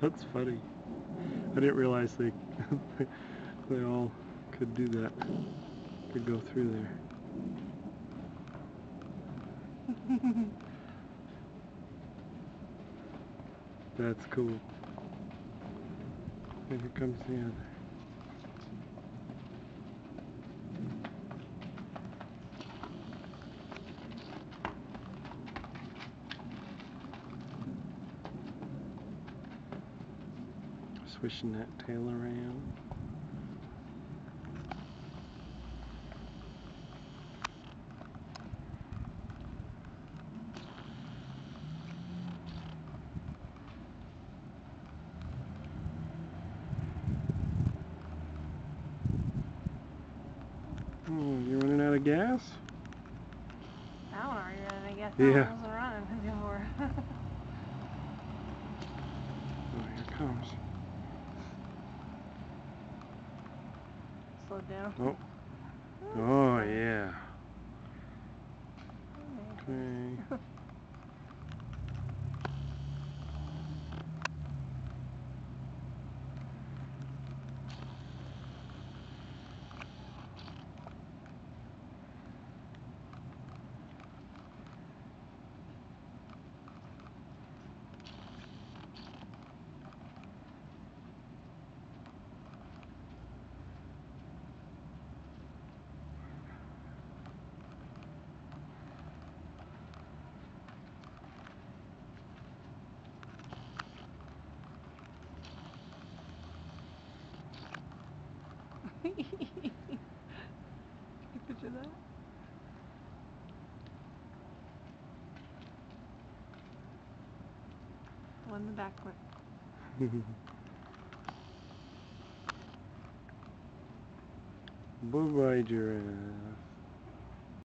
That's funny. I didn't realize they they all could do that. Could go through there. That's cool. And here comes the other. Swishing that tail around. Oh, you running out of gas? That one already running, I guess. Yeah. That one wasn't running anymore. Oh, here it comes. Slow down. Oh. Oh, yeah. Okay. You picture that? One in the back one. Bye-bye, giraffe.